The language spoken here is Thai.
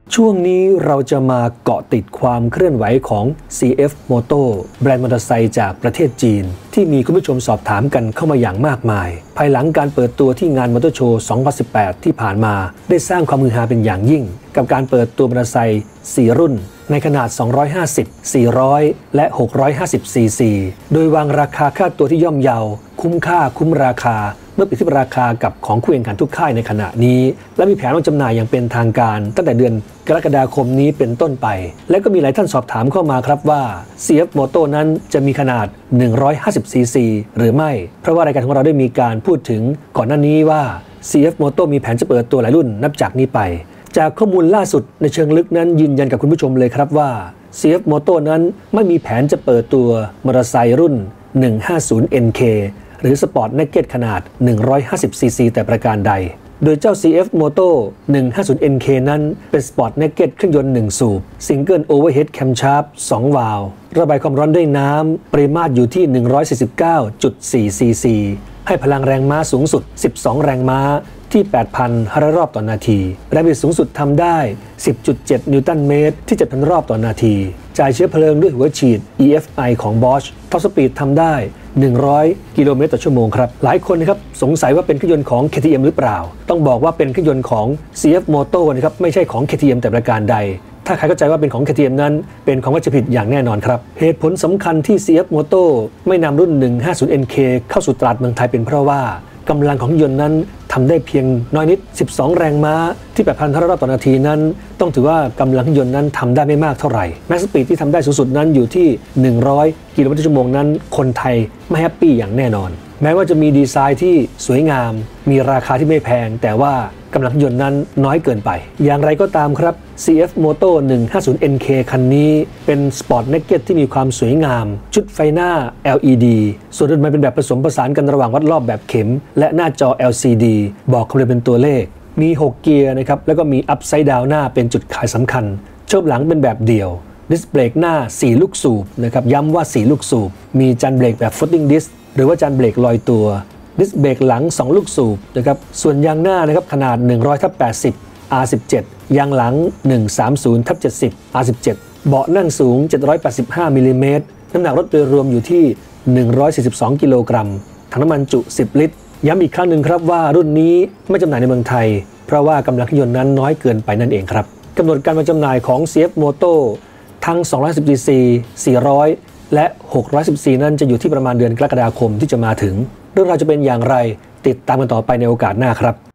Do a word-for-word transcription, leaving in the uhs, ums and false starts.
ช่วงนี้เราจะมาเกาะติดความเคลื่อนไหวของ ซี เอฟ Moto แบรนด์มอเตอร์ไซค์จากประเทศจีนที่มีคุณผู้ชมสอบถามกันเข้ามาอย่างมากมายภายหลังการเปิดตัวที่งานมอเตอร์โชว์ สองพันสิบแปด ที่ผ่านมาได้สร้างความฮือฮาเป็นอย่างยิ่งกับการเปิดตัวมอเตอร์ไซค์สี่รุ่นในขนาดสองร้อยห้าสิบ สี่ร้อย และ หกร้อยห้าสิบ ซี ซี โดยวางราคาค่าตัวที่ย่อมเยาคุ้มค่าคุ้มราคาเมื่อเปรียบเทียบราคากับของคู่แข่งขันทุกค่ายในขณะนี้และมีแผนวางจำหน่ายอย่างเป็นทางการตั้งแต่เดือนกรกฎาคมนี้เป็นต้นไปและก็มีหลายท่านสอบถามเข้ามาครับว่า ซี เอฟ Moto นั้นจะมีขนาด หนึ่งร้อยห้าสิบ ซี ซี หรือไม่เพราะว่ารายการของเราได้มีการพูดถึงก่อนหน้านี้ว่า ซี เอฟ Moto มีแผนจะเปิดตัวหลายรุ่นนับจากนี้ไปจากข้อมูลล่าสุดในเชิงลึกนั้นยืนยันกับคุณผู้ชมเลยครับว่า ซี เอฟ Moto นั้นไม่มีแผนจะเปิดตัวมอเตอร์ไซค์รุ่น หนึ่งห้าศูนย์ เอ็น เค หรือ Sport Naked ขนาด หนึ่งร้อยห้าสิบ ซี ซี แต่ประการใดโดยเจ้า ซี เอฟ Moto หนึ่งห้าศูนย์ เอ็น เค นั้นเป็น Sport Naked เครื่องยนต์หนึ่งสูบ Single Overhead Camshaft สองวาล์วระบายความร้อนด้วยน้ำปริมาตรอยู่ที่ หนึ่งร้อยสี่สิบเก้าจุดสี่ ซี ซี ให้พลังแรงม้าสูงสุด สิบสอง แรงม้าที่ แปดพัน ห้าร้อย รอบต่อนาทีแรงบิดสูงสุดทำได้ สิบจุดเจ็ด นิวตันเมตรที่ เจ็ดพัน รอบต่อนาทีจ่ายเชื้อเพลิงด้วยหัวฉีด อี เอฟ ไอ ของ Bosch ท็อปสปีดทำได้หนึ่งร้อยกิโลเมตรต่อชั่วโมงครับหลายคนนะครับสงสัยว่าเป็นเครื่องยนต์ของ เค ที เอ็ม หรือเปล่าต้องบอกว่าเป็นเครื่องยนต์ของ ซี เอฟ Moto นะครับไม่ใช่ของ เค ที เอ็ม แต่ประการใดถ้าใครเข้าใจว่าเป็นของ เค ที เอ็ม นั้นเป็นของวัชผิดอย่างแน่นอนครับเหตุผลสำคัญที่ ซี เอฟ Moto ไม่นำรุ่น หนึ่งห้าศูนย์ เอ็น เค เข้าสู่ตลาดเมืองไทยเป็นเพราะว่ากำลังของยนต์นั้นทำได้เพียงน้อยนิดสิบสองแรงม้าที่ แปดพัน ห้าร้อย รอบต่อนาทีนั้นต้องถือว่ากำลังยนต์นั้นทำได้ไม่มากเท่าไหร่แม็กซ์สปีดที่ทำได้สูงสุดนั้นอยู่ที่หนึ่งร้อยกิโลเมตรต่อชั่วโมงนั้นคนไทยไม่แฮปปี้อย่างแน่นอนแม้ว่าจะมีดีไซน์ที่สวยงามมีราคาที่ไม่แพงแต่ว่ากำลังยนต์นั้นน้อยเกินไปอย่างไรก็ตามครับ ซี เอฟ Moto หนึ่งห้าศูนย์ เอ็น เค คันนี้เป็น Sport Naked ที่มีความสวยงามชุดไฟหน้า แอล อี ดี ส่วนอื่นมันเป็นแบบผสมผสานกันระหว่างวัดรอบแบบเข็มและหน้าจอ แอล ซี ดี บอกคำนวณเป็นตัวเลขมีหกเกียร์นะครับแล้วก็มี Upside Down หน้าเป็นจุดขายสำคัญโชคหลังเป็นแบบเดี่ยวดิสเบรกหน้าสี่ลูกสูบนะครับย้ำว่าสี่ลูกสูบมีจานเบรกแบบ Floating Disc หรือว่าจานเบรกลอยตัวดิสเบรกหลังสองลูกสูบนะครับส่วนยางหน้านะครับขนาด หนึ่งร้อย ทับ แปดสิบ อาร์ สิบเจ็ด ยางหลัง หนึ่งร้อยสามสิบ ทับ เจ็ดสิบ อาร์ สิบเจ็ด เบาะนั่งสูง เจ็ดร้อยแปดสิบห้า มิลลิเมตรน้ำหนักรถโดยรวมอยู่ที่ หนึ่งร้อยสี่สิบสอง กิโลกรัมถังน้ำมันจุ สิบ ลิตรย้ำอีกครั้งหนึ่งครับว่ารุ่นนี้ไม่จำหน่ายในเมืองไทยเพราะว่ากำลังเครื่องยนต์นั้นน้อยเกินไปนั่นเองครับกำหนดการมาจำหน่ายของ ซี เอฟ Moto ทั้ง สองร้อยห้าสิบ ซี ซี สี่ร้อย และ หกร้อยสิบ ซี นั้นจะอยู่ที่ประมาณเดือนกรกฎาคมที่จะมาถึงเรื่องราวจะเป็นอย่างไรติดตามกันต่อไปในโอกาสหน้าครับ